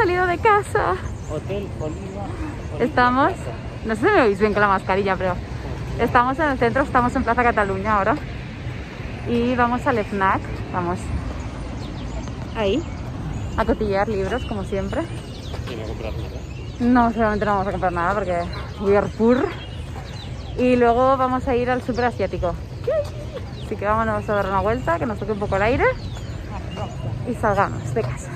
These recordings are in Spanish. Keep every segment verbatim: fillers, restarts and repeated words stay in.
salido de casa. Hotel Oliva. Estamos, no sé si me veis bien con la mascarilla, pero estamos en el centro, estamos en Plaza Cataluña ahora. Y vamos al FNAC, vamos ahí, a cotillear libros como siempre. Y no comprar nada. No, seguramente no vamos a comprar nada porque we are poor. Y luego vamos a ir al súper asiático. Así que vámonos a dar una vuelta, que nos toque un poco el aire y salgamos de casa.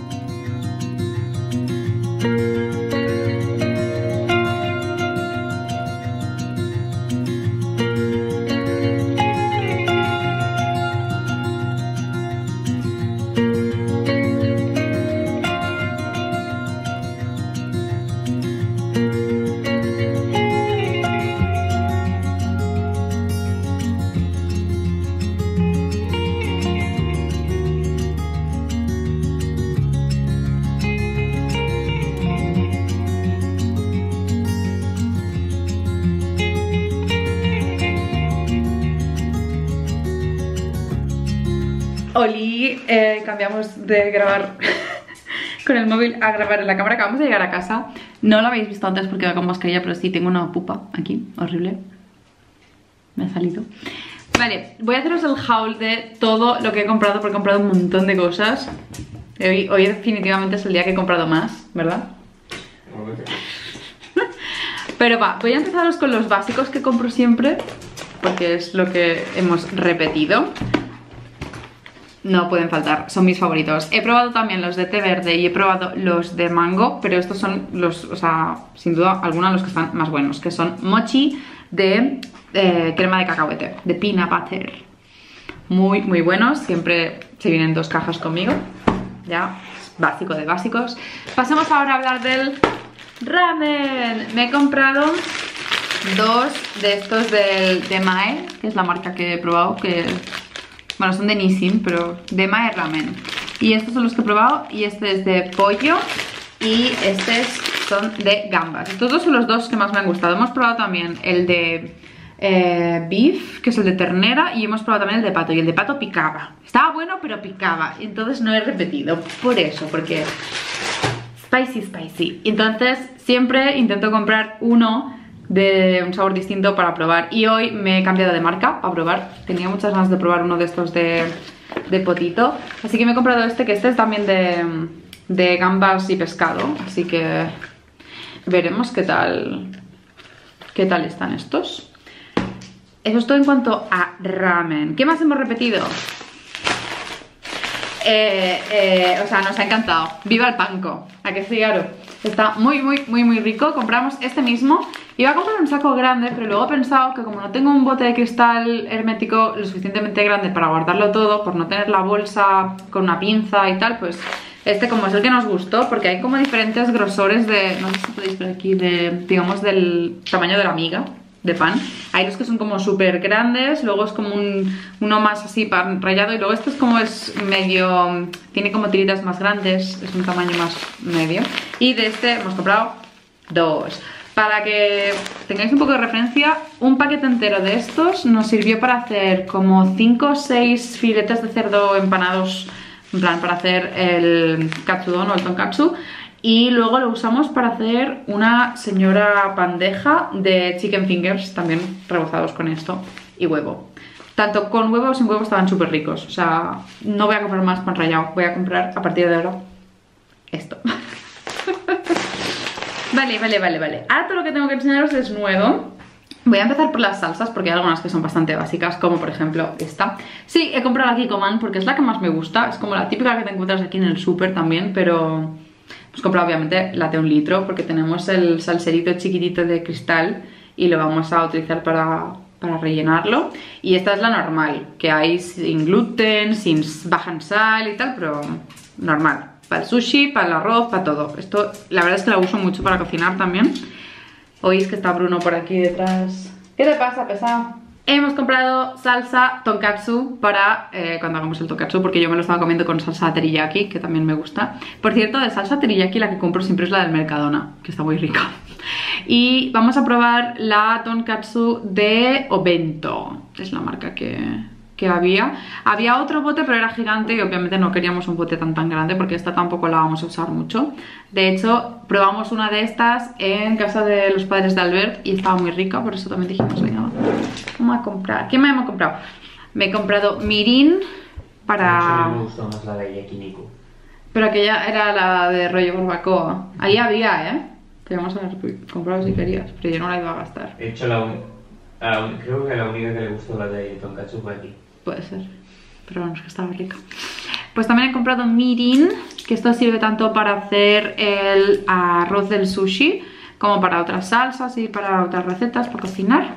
Oli, eh, cambiamos de grabar con el móvil a grabar en la cámara. Acabamos de llegar a casa. No lo habéis visto antes porque va con mascarilla, pero sí tengo una pupa aquí, horrible. Me ha salido. Vale, voy a haceros el haul de todo lo que he comprado, porque he comprado un montón de cosas. Hoy, hoy definitivamente es el día que he comprado más, ¿verdad? Pero va, voy a empezaros con los básicos que compro siempre, porque es lo que hemos repetido. No pueden faltar, son mis favoritos. He probado también los de té verde y he probado los de mango, pero estos son los, o sea, sin duda algunos de los que están más buenos, que son mochi de eh, crema de cacahuete, de peanut butter. Muy, muy buenos, siempre se vienen dos cajas conmigo. Ya, básico de básicos. Pasemos ahora a hablar del ramen. Me he comprado dos de estos del, de Mae, que es la marca que he probado, que... Bueno, son de Nissin, pero de Mae Ramen. Y estos son los que he probado. Y este es de pollo. Y estos son de gambas. Estos dos son los dos que más me han gustado. Hemos probado también el de eh, beef, que es el de ternera. Y hemos probado también el de pato. Y el de pato picaba. Estaba bueno, pero picaba. Entonces no he repetido. Por eso, porque... Spicy, spicy. Entonces siempre intento comprar uno de un sabor distinto para probar. Y hoy me he cambiado de marca para probar. Tenía muchas ganas de probar uno de estos de, de potito. Así que me he comprado este, que este es también de, de gambas y pescado. Así que veremos qué tal, qué tal están estos. Eso es todo en cuanto a ramen. ¿Qué más hemos repetido? Eh, eh, o sea, nos ha encantado. ¡Viva el panko! ¿A que sí, Garo? Está muy, muy, muy, muy rico. Compramos este mismo. Iba a comprar un saco grande, pero luego he pensado que como no tengo un bote de cristal hermético lo suficientemente grande para guardarlo todo, por no tener la bolsa con una pinza y tal, pues este como es el que nos gustó, porque hay como diferentes grosores de, no sé si podéis ver aquí, de, digamos del tamaño de la miga de pan. Hay los que son como súper grandes, luego es como un, uno más así pan rallado, y luego este es como es medio, tiene como tiritas más grandes, es un tamaño más medio. Y de este hemos comprado dos. Para que tengáis un poco de referencia, un paquete entero de estos nos sirvió para hacer como cinco o seis filetes de cerdo empanados, en plan para hacer el katsudon o el tonkatsu. Y luego lo usamos para hacer una señora bandeja de chicken fingers, también rebozados con esto, y huevo. Tanto con huevo o sin huevo estaban súper ricos. O sea, no voy a comprar más pan rallado, voy a comprar a partir de ahora esto. Vale, vale, vale, vale. Ahora todo lo que tengo que enseñaros es nuevo. Voy a empezar por las salsas porque hay algunas que son bastante básicas, como por ejemplo esta. Sí, he comprado la Kikkoman porque es la que más me gusta. Es como la típica que te encuentras aquí en el súper también, pero... Hemos comprado obviamente la de un litro porque tenemos el salserito chiquitito de cristal y lo vamos a utilizar para, para rellenarlo. Y esta es la normal, que hay sin gluten, sin baja en sal y tal, pero normal. Para el sushi, para el arroz, para todo. Esto la verdad es que la uso mucho para cocinar también. Oís que está Bruno por aquí detrás. ¿Qué te pasa, pesado? Hemos comprado salsa tonkatsu para eh, cuando hagamos el tonkatsu, porque yo me lo estaba comiendo con salsa teriyaki, que también me gusta. Por cierto, de salsa teriyaki la que compro siempre es la del Mercadona, que está muy rica. Y vamos a probar la tonkatsu de Obento, es la marca que, que había. Había otro bote, pero era gigante y obviamente no queríamos un bote tan tan grande porque esta tampoco la vamos a usar mucho. De hecho, probamos una de estas en casa de los padres de Albert y estaba muy rica, por eso también dijimos, venga, vamos a comprar. ¿Qué me hemos comprado? Me he comprado mirin para... A mí me gustó más la de Yakiniku. Pero aquella era la de rollo barbacoa. Ahí había, ¿eh? Te vamos a haber comprado si querías, pero yo no la iba a gastar. De hecho, la, un... la un... creo que la única que le gustó la de tonkatsu fue aquí. Puede ser, pero vamos, que estaba rica. Pues también he comprado mirin, que esto sirve tanto para hacer el arroz del sushi como para otras salsas y para otras recetas, para cocinar.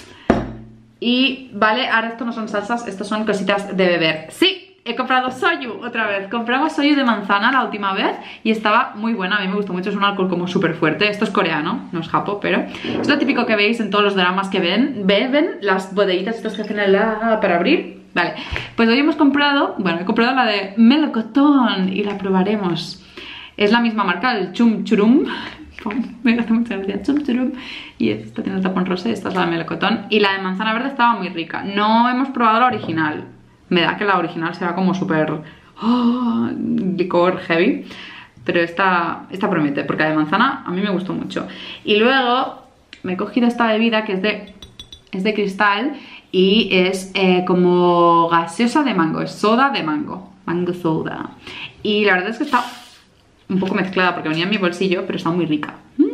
Y vale, ahora esto no son salsas, estos son cositas de beber. ¡Sí! He comprado soju otra vez. Compramos soju de manzana la última vez y estaba muy buena, a mí me gustó mucho, es un alcohol como súper fuerte. Esto es coreano, no es japo, pero es lo típico que veis en todos los dramas que ven. Beben las botellitas estas que hacen el la para abrir. Vale, pues hoy hemos comprado, bueno, he comprado la de melocotón y la probaremos. Es la misma marca, el Chum Churum. Me hace mucha gracia, Chum Churum. Y esta tiene el tapón rosa y esta es la de melocotón. Y la de manzana verde estaba muy rica. No hemos probado la original. Me da que la original será como súper oh, licor heavy. Pero esta, esta promete, porque la de manzana a mí me gustó mucho. Y luego me he cogido esta bebida que es de, es de cristal y es eh, como gaseosa de mango, es soda de mango, mango soda. Y la verdad es que está un poco mezclada porque venía en mi bolsillo, pero está muy rica. Mm.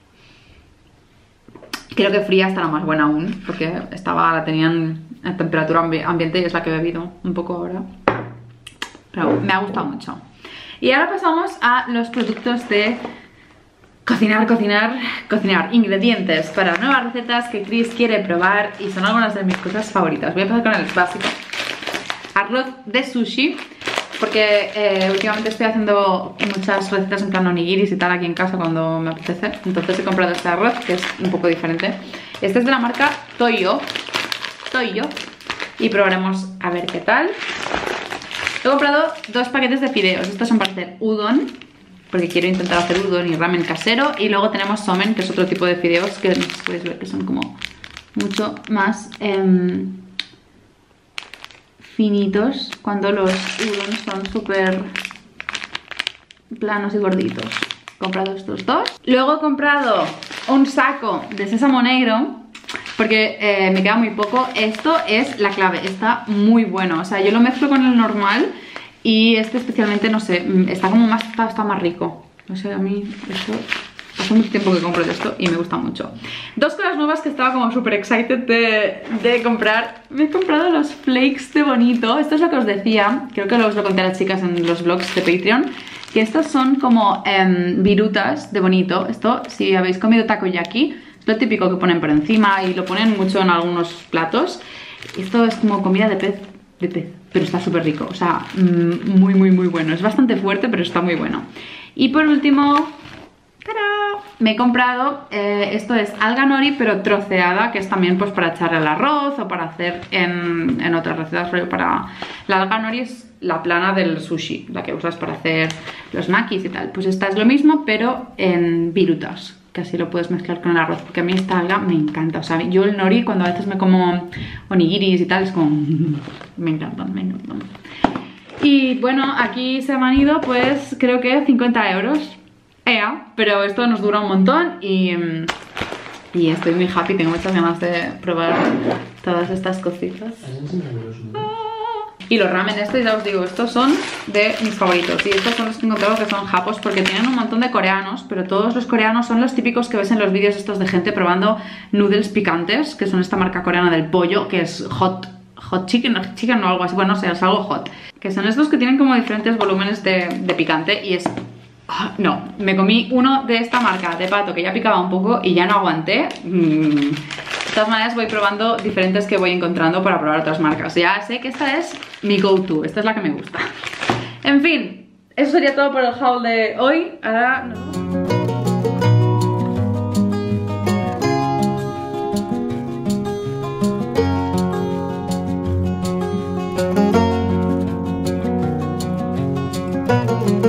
Creo que fría estará más buena aún, porque estaba, la tenían a temperatura ambi ambiente y es la que he bebido un poco ahora. Pero me ha gustado mucho. Y ahora pasamos a los productos de cocinar, cocinar, cocinar. Ingredientes para nuevas recetas que Chris quiere probar y son algunas de mis cosas favoritas. Voy a empezar con el básico. Arroz de sushi, porque eh, últimamente estoy haciendo muchas recetas en plan onigiris y tal aquí en casa cuando me apetece. Entonces he comprado este arroz que es un poco diferente. Este es de la marca Toyo. Toyo. Y probaremos a ver qué tal. He comprado dos paquetes de fideos. Estos son para hacer udon, porque quiero intentar hacer udon y ramen casero. Y luego tenemos somen, que es otro tipo de fideos que no sé si podéis ver que son como mucho más eh, finitos, cuando los udon son súper planos y gorditos. He comprado estos dos. Luego he comprado un saco de sésamo negro, porque eh, me queda muy poco. Esto es la clave, está muy bueno. O sea, yo lo mezclo con el normal y este especialmente, no sé, está como más, está, está más rico. No sé, a mí esto... Hace mucho tiempo que compro de esto y me gusta mucho. Dos cosas nuevas que estaba como súper excited de, de comprar. Me he comprado los flakes de Bonito. Esto es lo que os decía, creo que os lo conté a las chicas en los vlogs de Patreon, que estos son como eh, virutas de Bonito. Esto, si habéis comido takoyaki, es lo típico que ponen por encima y lo ponen mucho en algunos platos. Esto es como comida de pez, de pez, pero está súper rico. O sea, mmm, muy muy muy bueno. Es bastante fuerte, pero está muy bueno. Y por último... ¡Tarán! Me he comprado, eh, esto es alga nori pero troceada, que es también pues para echarle al arroz o para hacer en, en otras recetas. Para... La alga nori es la plana del sushi, la que usas para hacer los makis y tal. Pues esta es lo mismo pero en virutas, que así lo puedes mezclar con el arroz, porque a mí esta alga me encanta. O sea, yo el nori cuando a veces me como onigiris y tal es como... me encantan, me encantan. Y bueno, aquí se me han ido pues creo que cincuenta euros. Ea, pero esto nos dura un montón y, y estoy muy happy, tengo muchas ganas de probar todas estas cositas. Y los ramen estos, ya os digo, estos son de mis favoritos. Y estos son los que he encontrado que son japos, porque tienen un montón de coreanos, pero todos los coreanos son los típicos que ves en los vídeos estos de gente probando noodles picantes, que son esta marca coreana del pollo, que es hot, hot chicken, chicken o algo así, bueno, no sé, es algo hot. Que son estos que tienen como diferentes volúmenes de, de picante y es... No, me comí uno de esta marca de pato que ya picaba un poco y ya no aguanté. Mm. De todas maneras voy probando diferentes que voy encontrando para probar otras marcas. Ya sé que esta es mi go-to, esta es la que me gusta. En fin, eso sería todo por el haul de hoy. Ahora no.